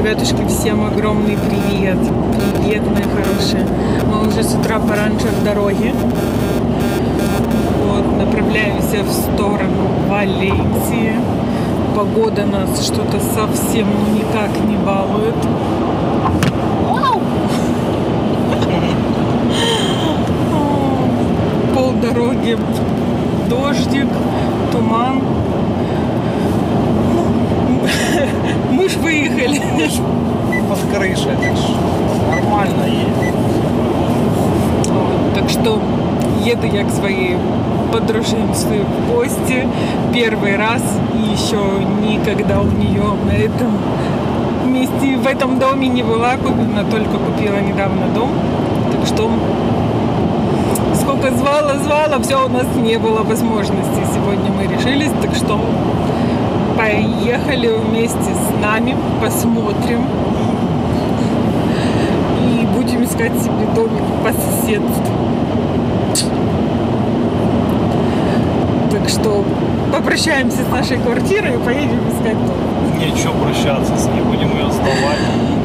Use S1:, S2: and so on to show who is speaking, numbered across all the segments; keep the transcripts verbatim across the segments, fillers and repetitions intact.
S1: Ребятушки, всем огромный привет. Привет, мои хорошие. Мы уже с утра пораньше в дороге. Вот, направляемся в сторону Валенсии. Погода нас что-то совсем ну, никак не балует. Пол дороги дождик, туман. Мы ж выехали.
S2: Под крышей. Нормально едет.
S1: Так что еду я к своей подруженце в гости первый раз. И еще никогда у нее на этом месте, в этом доме не была. Купила, только купила недавно дом. Так что сколько звала, звала, все, у нас не было возможности. Сегодня мы решились, так что поехали вместе с нами, посмотрим и будем искать себе домик по соседству. Так что попрощаемся с нашей квартирой и поедем искать дом.
S2: Нечего прощаться, с ней будем ее сдавать.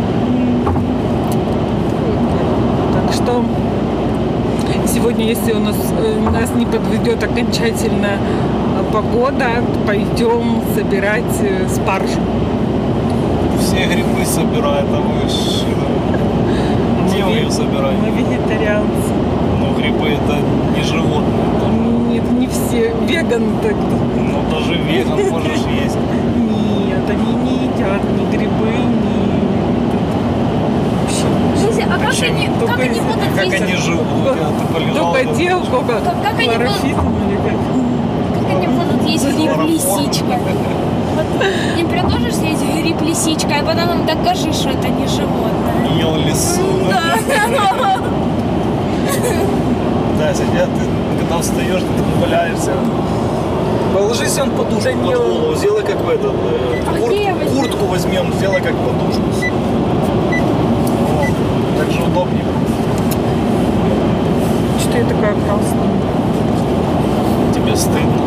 S1: Так что сегодня, если у нас, у нас не подведет окончательно погода, пойдем собирать спаржу.
S2: Все грибы собирают, а вы ж... Где вы ее собираете?
S1: Мы вегетарианцы.
S2: Но грибы это не животные.
S1: Нет, не все. Веганы так.
S2: Ну даже веган можешь есть.
S1: Нет, они не едят ни грибы, ни...
S3: Слушай, а как они, как они будут
S2: Как
S3: есть?
S2: они живут?
S1: Только те, у кого
S3: как они
S1: хлорофизм или как?
S3: Как они будут есть гриб-лисичка? Вот им предложишь съесть гриб-лисичка, а потом им докажи, что это не животное.
S2: Ел лису.
S3: Да.
S2: Да, сидят, ты когда встаешь, ты валяешься. Положись он подушку под голову, сделай как в этот,
S3: А
S2: кур,
S3: где я возьму?
S2: куртку возьми, он сделай как подушку. Вот. Так же удобнее.
S1: Что я такая красная?
S2: Тебе стыдно.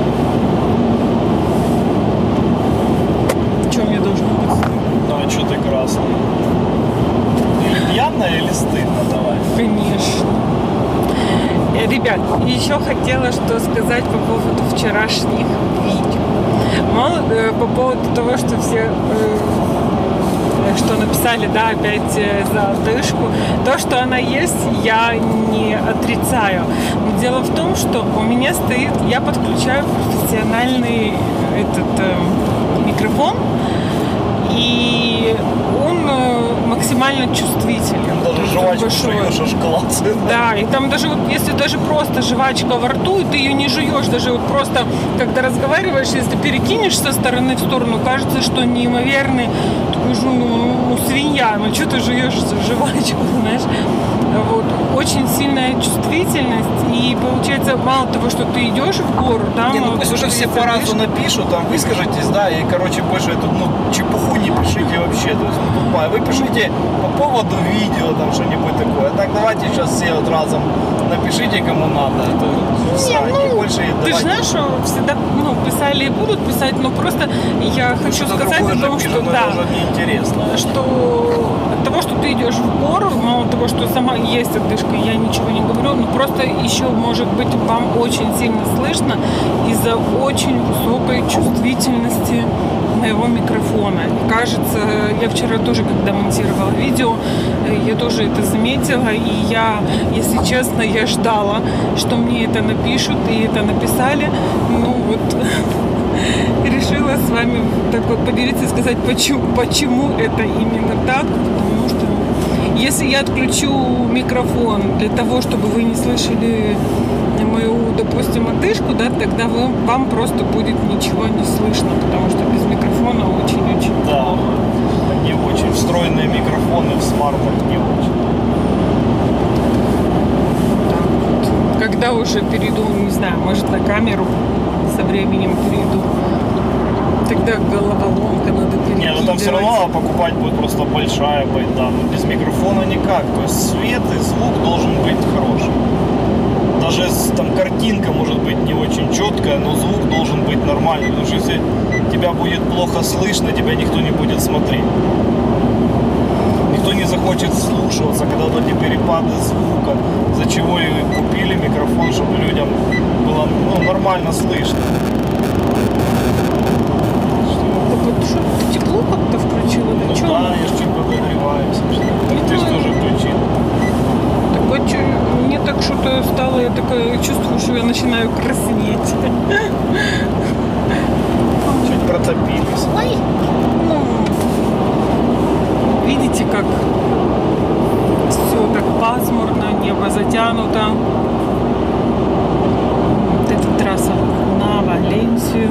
S1: Что мне должно быть стыдно?
S2: Ну а что ты красный? Или пьяная, или стыдно, давай.
S1: Конечно. Э, Ребят, еще хотела что сказать по поводу вчерашних видео. Мало, э, по поводу того, что все... Э, что написали, да, опять э, за одышку. То, что она есть, я не отрицаю. Но дело в том, что у меня стоит, я подключаю профессиональный этот э, микрофон, и он э, максимально чувствителен.
S2: Даже жвачку жуешь, аж классно.
S1: Да, и там даже вот, если даже просто жвачка во рту, и ты ее не жуешь, даже вот просто, когда разговариваешь, если перекинешь со стороны в сторону, кажется, что неимоверный, такой же, ну, ну, свинья, ну, что ты жуешь жвачку, знаешь? Вот. Очень сильная чувствительность, и получается, мало того, что ты идешь в гору, да,
S2: Не, ну пусть уже все по разу напишут, там выскажитесь, да, и, короче, больше эту, ну, чепуху не пишите вообще, то есть, ну, тупая. Вы пишите по поводу видео, там, что-нибудь такое. Так, давайте сейчас все вот разом напишите, кому надо. Это,
S1: Не, ну,
S2: и больше
S1: ты
S2: давайте.
S1: же знаешь, что всегда, ну, писали и будут писать, но просто я
S2: Ну,
S1: хочу
S2: что-то
S1: сказать о том,
S2: пишут,
S1: что,
S2: но
S1: да,
S2: это уже неинтересно.
S1: что от того, что ты идешь в гору, мало того, что сама есть одышка, я ничего не говорю, но просто еще, может быть, вам очень сильно слышно из-за очень высокой чувствительности моего микрофона. И кажется, я вчера тоже, когда монтировала видео, я тоже это заметила, и я, если честно, я ждала, что мне это напишут, и это написали. Ну вот, решила с вами так вот поделиться и сказать, почему, почему это именно так, потому что если я отключу микрофон для того, чтобы вы не слышали мою, допустим, одышку, да, тогда вы, вам просто будет ничего не слышно, потому что без микрофона очень-очень
S2: Да,
S1: плохо.
S2: не очень. Встроенные микрофоны в смартах не очень.
S1: Так вот. Когда уже перейду, не знаю, может на камеру со временем перейду, тогда головоломка надо перекидывать.
S2: Не, ну там все равно покупать будет просто большая байда, но без микрофона никак. То есть свет и звук должен быть хороший. Даже там картинка может быть не очень четкая, но звук должен быть нормальный. Потому что если тебя будет плохо слышно, тебя никто не будет смотреть. не захочет слушаться, когда вот эти перепады звука, за чего и купили микрофон, чтобы людям было ну, нормально слышно.
S1: Так вот, что, ты тепло как-то включила?
S2: Ну
S1: Чё?
S2: да, я же чуть подогреваюсь. Ты же тоже включил.
S1: Так вот, чё, мне так что-то стало, я такая чувствую, что я начинаю краснеть.
S2: Чуть протопились.
S3: Ой,
S1: Ну, видите, как все так пасмурно, небо затянуто. Вот эта трасса на Валенсию.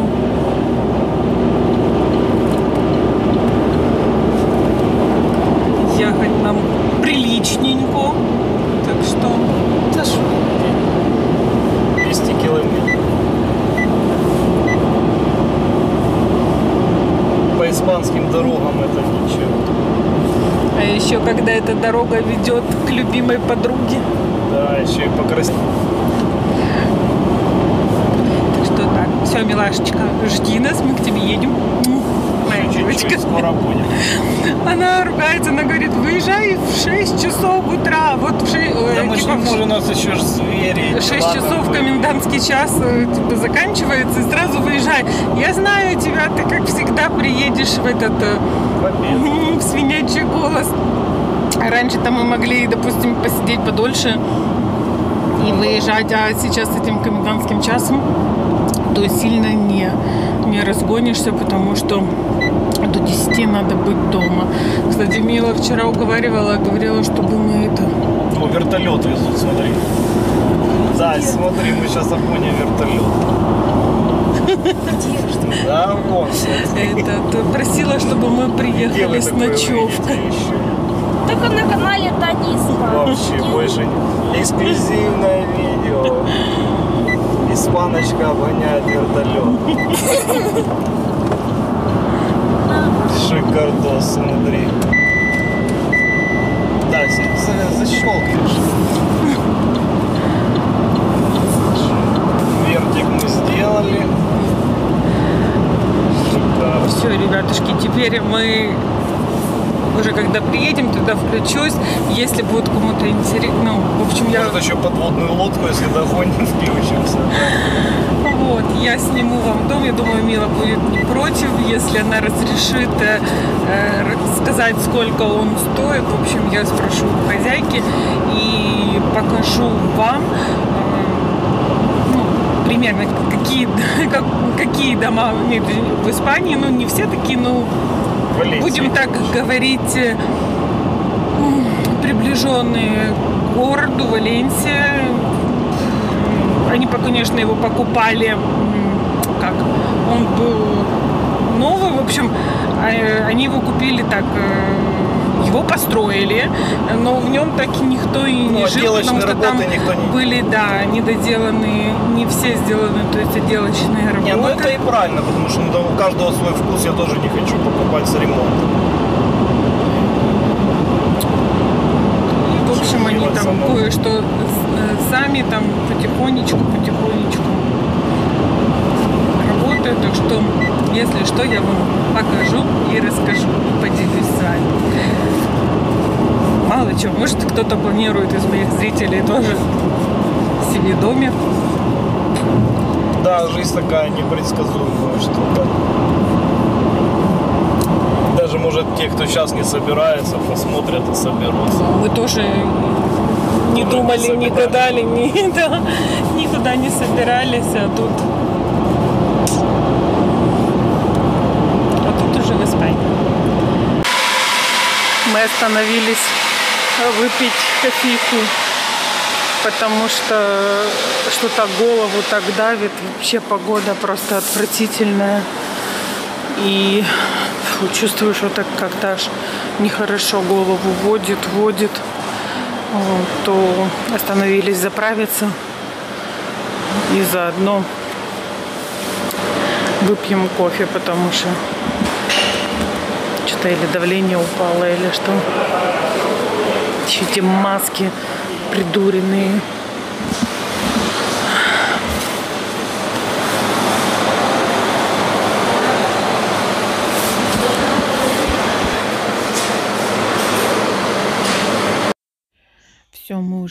S1: Ехать нам приличненько. Так что...
S2: Да что? двести километров. По испанским дорогам это ничего.
S1: А еще когда эта дорога ведет к любимой подруге.
S2: Да, еще и покраснеть.
S1: Так что так, все, милашечка, жди нас, мы к тебе едем. Моя девочка.
S2: Чуть-чуть, скоро будем.
S1: Она ругается, она говорит, выезжай в шесть часов утра. Вот в шесть,
S2: Да мы же не можем, у нас еще ж звери.
S1: шесть часов комендантский час э, типа, заканчивается, и сразу выезжай. Я знаю тебя, ты как всегда приедешь в этот э, в свинячий голос. Раньше там мы могли, допустим, посидеть подольше и выезжать, а сейчас с этим комендантским часом то сильно не, не разгонишься, потому что до десяти надо быть дома. Кстати, Мила вчера уговаривала, говорила, чтобы мы это...
S2: О, вертолет везут, смотри. Да, смотри, мы сейчас обгоним вертолет. Да, вон, смотри.
S1: Это, просила, чтобы мы приехали с ночевкой.
S3: только на канале Таниска.
S2: Вообще больше эксклюзивное видео. Испаночка обгоняет вертолет. Шикардос, смотри. Да, защелкаешь. Вертик мы сделали. Шикарно.
S1: Все, ребятушки, теперь мы уже когда приедем, тогда включусь. Если будет кому-то интересно, ну, в общем, я...
S2: Может еще подводную лодку, если догоним, включимся.
S1: Вот, я сниму вам дом. Я думаю, Мила будет не против, если она разрешит э, сказать, сколько он стоит. В общем, я спрошу у хозяйки и покажу вам э, ну, примерно какие, как, какие дома в Испании. Ну, не все такие, но
S2: Валенсия.
S1: Будем так говорить, э, приближенные к городу Валенсия. Они, конечно, его покупали, как он был новый, в общем, они его купили так, его построили, но в нем так и никто и не
S2: ну,
S1: жил, потому что там
S2: никто не...
S1: были, да, недоделанные, не все сделаны, то есть отделочные работы.
S2: Не, ну это и правильно, потому что ну, у каждого свой вкус, я тоже не хочу покупать с ремонтом.
S1: В общем, они там
S2: самому.
S1: кое-что сами там потихонечку, потихонечку работают. Так что, если что, я вам покажу и расскажу, поделюсь с вами. Мало чего, может, кто-то планирует из моих зрителей тоже себе домик.
S2: Да, жизнь такая непредсказуемая штука. Даже, может, те, кто сейчас не собирается, посмотрят и соберутся.
S1: Мы тоже не
S2: Мы
S1: думали,
S2: не
S1: не гадали, ни, да, никуда не собирались, а тут, а тут уже в Испании. Мы остановились выпить кофейку, потому что что-то голову так давит. Вообще погода просто отвратительная. И фу, чувствую, что так как-то аж нехорошо голову водит, водит. Вот, то остановились заправиться и заодно выпьем кофе, потому что что-то или давление упало, или что. Еще эти маски придуренные.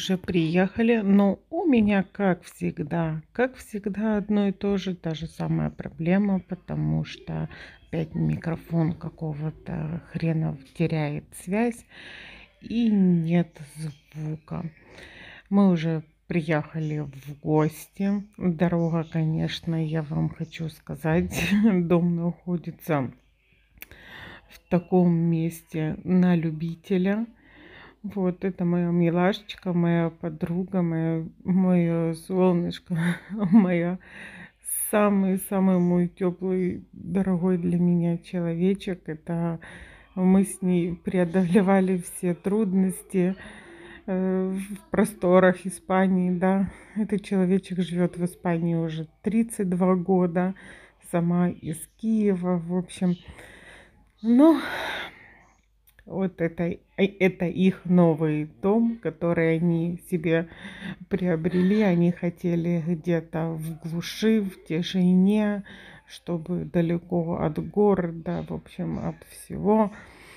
S4: уже приехали, но у меня, как всегда, как всегда, одно и то же, та же самая проблема, потому что опять микрофон какого-то хрена теряет связь и нет звука. Мы уже приехали в гости. Дорога, конечно, я вам хочу сказать, дом находится в таком месте на любителя. Вот это моя милашечка, моя подруга, моя, мое солнышко, моя самый-самый мой теплый, дорогой для меня человечек. Это мы с ней преодолевали все трудности э, в просторах Испании, да. Этот человечек живет в Испании уже тридцать два года, сама из Киева, в общем. Ну, вот это, это их новый дом, который они себе приобрели. Они хотели где-то в глуши, в тишине, чтобы далеко от города, в общем, от всего.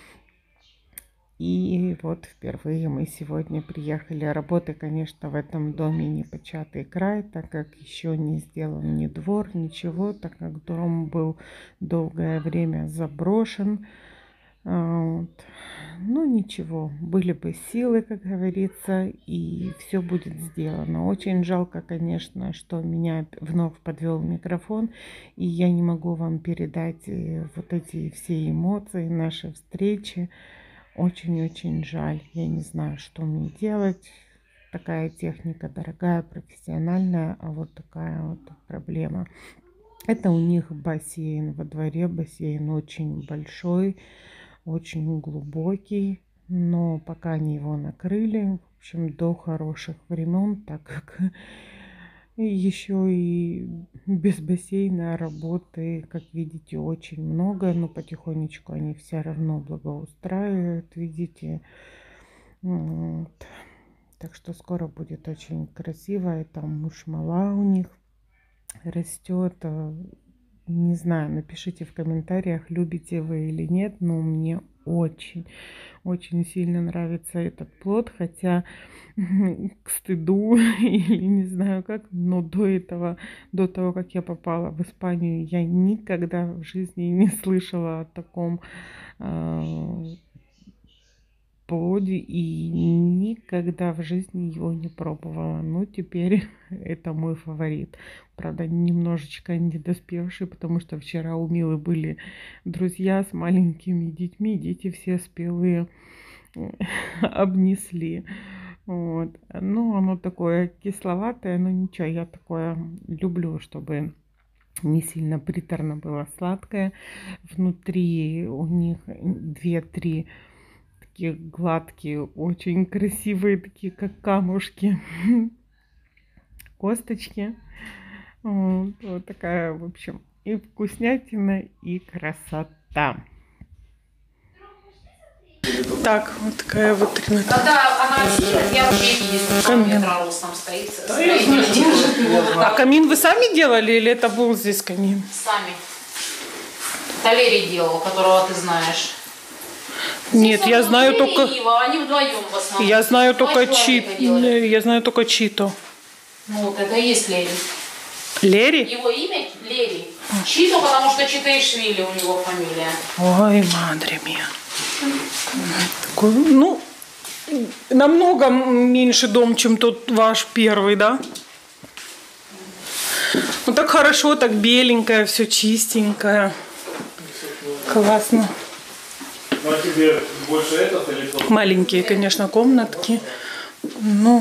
S4: И вот впервые мы сегодня приехали. Работы, конечно, в этом доме непочатый край, так как еще не сделан ни двор, ничего, так как дом был долгое время заброшен. Вот. Ну ничего, были бы силы, как говорится, и все будет сделано. Очень жалко, конечно, что меня вновь подвел микрофон, и я не могу вам передать вот эти все эмоции нашей встречи. Очень-очень жаль. Я не знаю, что мне делать. Такая техника дорогая, профессиональная, а вот такая вот проблема. Это у них бассейн во дворе. Бассейн очень большой, очень глубокий, но пока они его накрыли, в общем, до хороших времен, так как еще и без бассейна работы, как видите, очень много, но потихонечку они все равно благоустраивают, видите. Вот. Так что скоро будет очень красиво. И там мушмала у них растет. Не знаю, напишите в комментариях, любите вы или нет, но мне очень, очень сильно нравится этот плод, хотя к стыду или не знаю как, но до этого, до того, как я попала в Испанию, я никогда в жизни не слышала о таком э, плоде и никогда в жизни его не пробовала. Ну, теперь это мой фаворит. Правда, немножечко недоспевший, потому что вчера у Милы были друзья с маленькими детьми. Дети все спелые обнесли. Вот. Ну, оно такое кисловатое, но ничего, я такое люблю, чтобы не сильно приторно было, сладкое. Внутри у них две-три такие гладкие, очень красивые, такие как камушки, косточки. Вот, вот такая, в общем, и вкуснятина, и красота. Так, вот такая вот трина.
S5: Когда она сидит, я вообще не вижу, что метра ростом стоит.
S1: А камин вы сами делали или это был здесь камин?
S5: Сами. Валерий делал, которого ты знаешь.
S1: Нет, я знаю
S5: Валерий
S1: только...
S5: и Ива, они вдвоем в основном.
S1: Я знаю только
S5: Мать
S1: Чито.
S5: делали.
S1: Я знаю только Чито.
S5: Ну, вот это и есть Лери.
S1: Лери?
S5: Его имя Лери. Чито, потому что Читаишвили у него фамилия.
S1: Ой, мадре мия. Такой, ну, намного меньше дом, чем тот ваш первый, да? Ну так хорошо, так беленькое, все чистенькое. Классно.
S2: Ну, а тебе больше этот или тот?
S1: Маленькие, конечно, комнатки. Но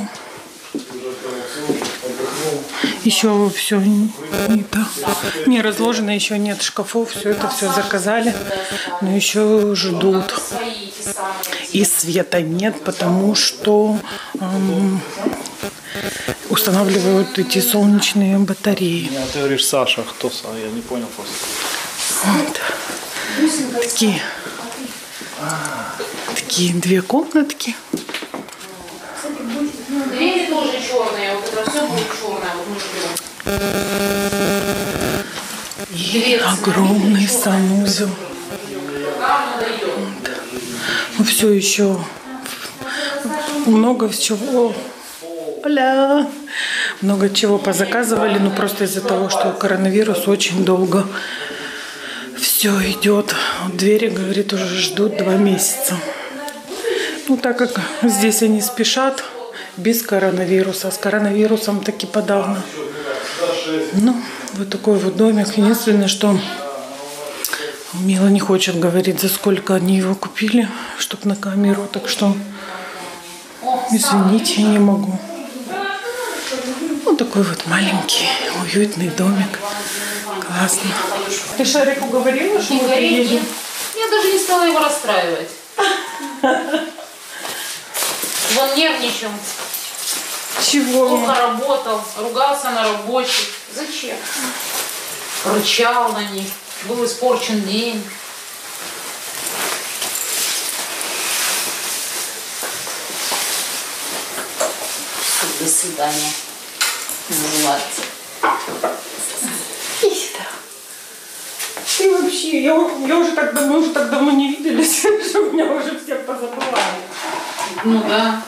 S1: еще все не, не разложено, еще нет шкафов, все это все заказали, но еще ждут. И света нет, потому что эм, устанавливают эти солнечные батареи.
S2: А ты говоришь Саша, кто Саша? Я не понял просто.
S1: Вот. Такие, такие две комнатки.
S5: Двери тоже черные, вот это все будет черное, вот мы ждем.
S1: И огромный санузел. Вот. Ну, все еще много всего Опля! Много чего позаказывали, но просто из-за того, что коронавирус очень долго все идет. В двери, говорит, уже ждут два месяца. Ну, так как здесь они спешат без коронавируса. С коронавирусом таки подавно. Ну, вот такой вот домик. Единственное, что Мила не хочет говорить, за сколько они его купили, чтобы на камеру. Так что, извините, я не могу. Вот такой вот маленький, уютный домик. Классно. Ты Шарику говорила, что мы приедем?
S5: Я даже не стала его расстраивать. Он нервничал.
S1: Чего?
S5: Плохо работал, ругался на рабочих. Зачем? Рычал на них. Был испорчен день. До свидания. Называется.
S1: Ты вообще, я, я уже так давно, уже так давно не виделись, что меня уже все позабывали.
S5: Ну да.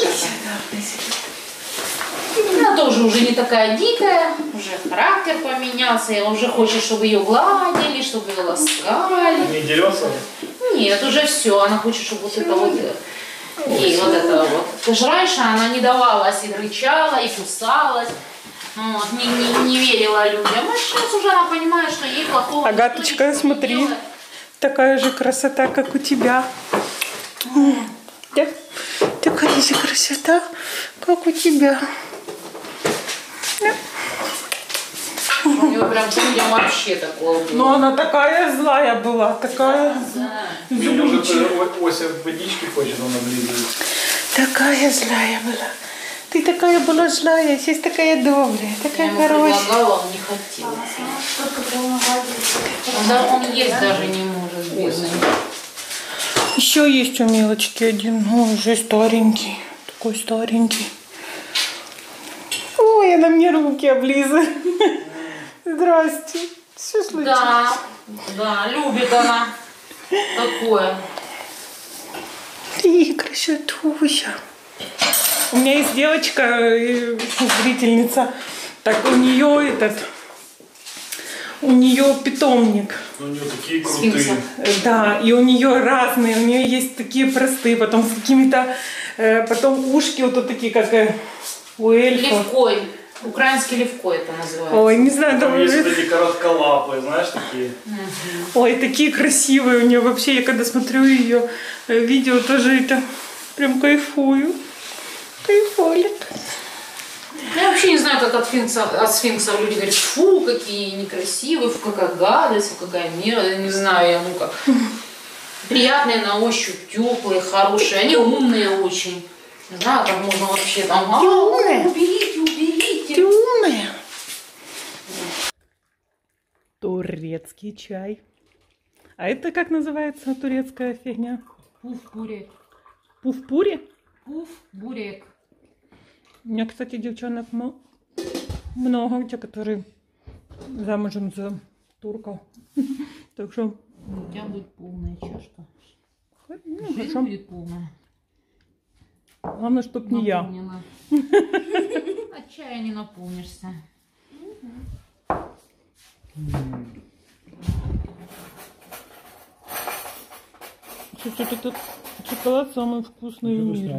S5: Она тоже уже не такая дикая, уже характер поменялся, и уже хочет, чтобы ее гладили, чтобы ее ласкали.
S2: Не дерется?
S5: Нет, уже все, она хочет, чтобы вот это вот, ей вот это вот. Потому что раньше она не давалась и рычала, и кусалась. Вот, не, не, не верила людям. А сейчас уже она понимает, что ей плохого.
S1: Агаточка, смотри, делает. Такая же красота, как у тебя. Да? Такая же красота, как у тебя. Да.
S5: У нее прям к людям вообще такое было.
S1: Но она такая злая была, такая
S5: да.
S2: Может, Ося водички хочет, он облизывает.
S1: Такая злая была. Ты такая была злая, сейчас такая добрая, такая
S5: я
S1: хорошая.
S5: Я ему предлагала, он не хотел. Да, он есть даже не может, бедный.
S1: Еще есть у Милочки один, ну, уже старенький, такой старенький. Ой, она мне руки облизывает. Здрасте. Что случилось?
S5: Да, да, любит она такое.
S1: Ты красотуся. У меня есть девочка, зрительница, так у нее этот, у нее питомник.
S2: У нее такие крутые.
S5: Сфинкса.
S1: Да, и у нее разные, у нее есть такие простые, потом с какими-то, э, потом ушки вот, вот такие, как э, у эльфа.
S5: Левкой. Украинский левкой это называется.
S1: Ой, не знаю,
S2: Там
S1: там
S2: есть вот эти коротколапые, знаешь, такие.
S5: Угу.
S1: Ой, такие красивые у нее вообще. Я когда смотрю ее видео, тоже это прям кайфую. Кайфолит.
S5: Я вообще не знаю, как от, сфинкса, от сфинксов люди говорят, фу, какие некрасивые, фу, какая гадость, фу, какая мерзость. Я не знаю, я ну как. Приятные на ощупь, теплые, хорошие. Они умные очень. Не знаю, как можно вообще там. А, уберите, уберите.
S1: Ты умная. Турецкий чай. А это как называется турецкая фигня?
S5: Пуф-бурек.
S1: Пуф-пури?
S5: Пуф-бурек.
S1: У меня, кстати, девчонок много, те, которые замужем за турков. Так что...
S5: У тебя будет полная чашка.
S1: Ну,
S5: Жизнь
S1: хорошо.
S5: будет полная.
S1: Главное, чтоб не я.
S5: От чая не наполнишься.
S1: Что-то тут шоколад самый вкусный в мире.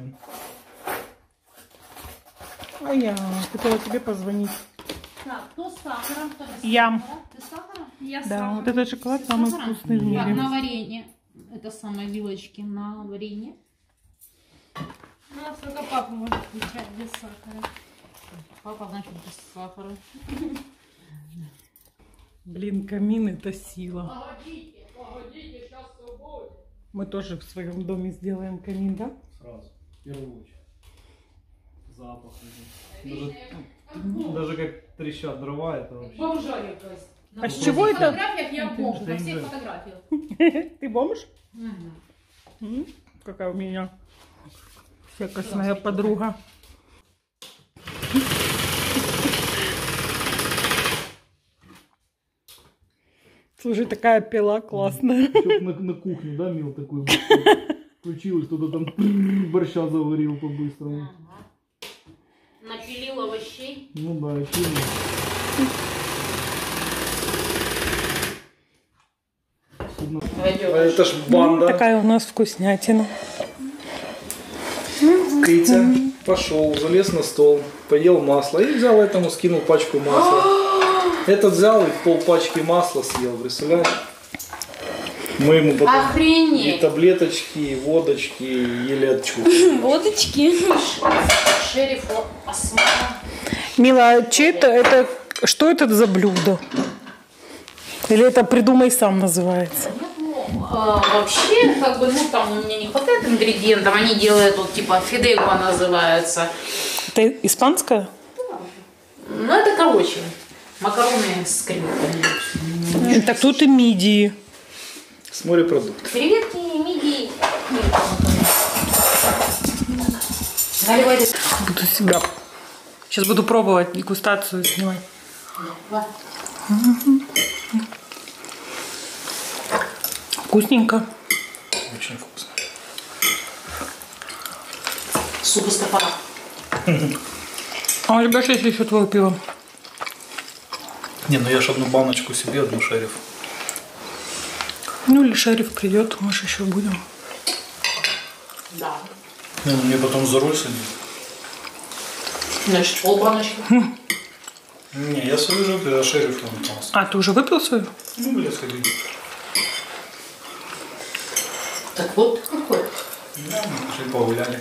S1: А я хотела тебе позвонить.
S3: Так, кто с сахаром, кто без сахара?
S1: Я.
S3: Ты с сахаром? Я с
S1: Да,
S3: сахаром.
S1: вот этот шоколад самый
S3: сахаром?
S1: вкусный в
S3: Так,
S1: мире.
S3: на варенье. Это самые вилочки на варенье. Ну, а только папа может включать без сахара.
S5: Папа, значит, без сахара.
S1: Блин, камин это сила. Погодите, погодите, сейчас все будет. Мы тоже в своем доме сделаем камин, да?
S2: Сразу, в первую очередь. Запах. Даже, даже как трещат дрова, это вообще.
S5: Бомжарь какая-то.
S1: А с чего это?
S3: На фотографиях я бомж, на всех фотографиях.
S1: Ты бомж?
S5: Угу.
S1: М, Какая у меня всякостная подруга. Слушай, такая пила классная.
S2: Чтоб на, на кухне, да, Мил, такой включилось, кто-то там борща заварил по-быстрому.
S5: Напилил овощей.
S2: Ну да, пили. А это ж банда.
S1: Такая у нас вкуснятина.
S2: Китя пошел, залез на стол, поел масло и взял этому, скинул пачку масла. Этот взял и пол пачки масла съел, представляешь? Мы ему потом и
S5: Охренеть.
S2: таблеточки, и водочки еле отчухали.
S3: Водочки.
S5: Шериф Осман.
S1: Мила, а чей это, это, что это за блюдо? Или это «Придумай сам» называется?
S5: А, вообще, как бы, ну, там у меня не хватает ингредиентов, они делают, вот, типа, фиделько называется.
S1: Это испанское?
S5: Ну, это, короче, макароны с креветками.
S1: Так тут и мидии.
S2: С морепродуктов.
S5: Креветки, мидии. Наливай.
S1: Буду себя. Сейчас буду пробовать дегустацию снимать.
S5: Давай.
S1: Вкусненько.
S2: Очень вкусно.
S5: Суп из топора.
S1: А у тебя есть еще твое пиво?
S2: Не, ну я ж одну баночку себе, одну шериф.
S1: Ну или шериф придет, мы же еще будем.
S5: Да.
S2: Не, ну мне потом за руль садить.
S5: Значит, полбаночки.
S2: Не, я свою же выпил, а шериф он остался.
S1: А, ты уже выпил свою?
S2: Ну, блядь, сходи.
S5: Так вот, какой.
S2: Да, мы пошли погуляли.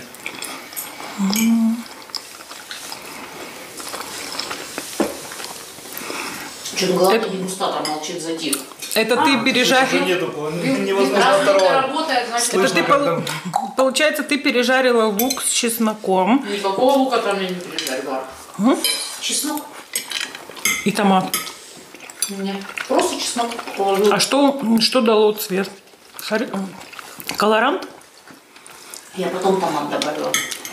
S5: Что-то главный дегустатор молчит, затих.
S1: Это ты
S2: Уже
S1: пережарил?
S2: нету,
S5: Раз
S2: невозможно
S5: это
S2: оторвать.
S5: работает, значит,
S1: Это
S2: Слышно,
S1: ты,
S2: как
S1: пол-
S2: там-
S1: получается, ты пережарила лук с чесноком
S5: никакого лука там я не пережарила.
S1: Мгм.
S5: Чеснок.
S1: и томат.
S5: Нет, просто чеснок положила.
S1: А что, что дало цвет? Шари- Колорант?
S5: Я потом томат добавила.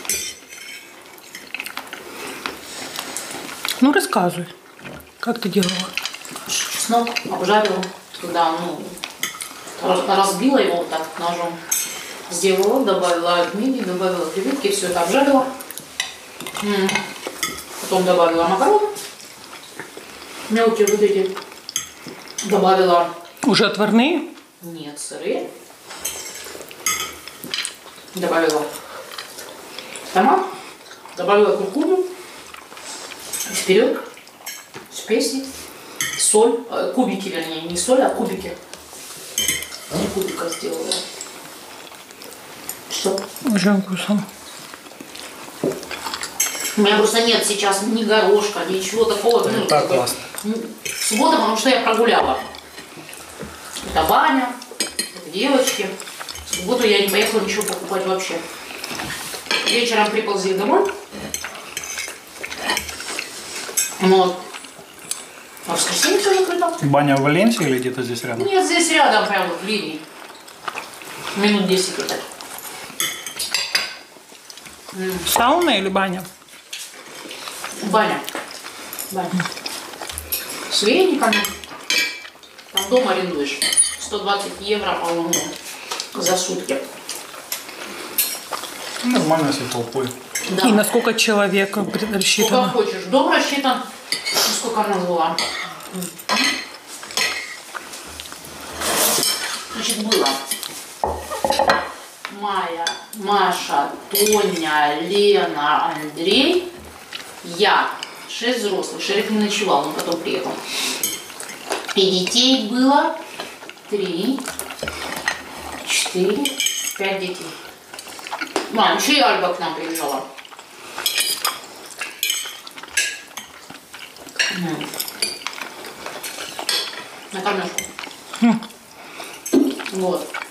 S1: Ну, рассказывай. Как ты делала?
S5: Чеснок обжарила туда, ну, раз- разбила его вот так ножом. Сделала, добавила мидии, добавила креветки, все это обжарила. М. Потом добавила макароны. Мелкие вот эти. Добавила,
S1: Уже отварные?
S5: нет, сырые. Добавила томат. Добавила куркуму. Вперед. Специи. Соль. э, Кубики, вернее, не соль, а кубики. Не кубика сделала. Все.
S1: Очень вкусно.
S5: У меня просто нет сейчас ни горошка, ничего такого. Ну,
S2: Так
S5: как бы,
S2: классно.
S5: м, Суббота, потому что я прогуляла. Это баня, это девочки. В субботу я не поехала ничего покупать вообще. Вечером приползли домой. Вот. А в воскресенье все закрыто.
S2: Баня в Валенсии или где-то здесь рядом?
S5: Нет, здесь рядом, прям вот в линии. Минут десять вот так.
S1: Сауна или баня?
S5: Баня. Баня. С вениками. Там дом арендуешь. сто двадцать евро, по-моему, за сутки.
S2: Нормально, если толпой.
S5: Да.
S1: И на сколько человек
S5: Сколько
S1: рассчитано?
S5: хочешь. Дом рассчитан, сколько она была. Значит, было Майя, Маша, Тоня, Лена, Андрей, я, шесть взрослых. Шериф не ночевал, он потом приехал. И детей было три, четыре, пять детей. А, еще и Альба к нам приезжала. М. На кормежку. Вот.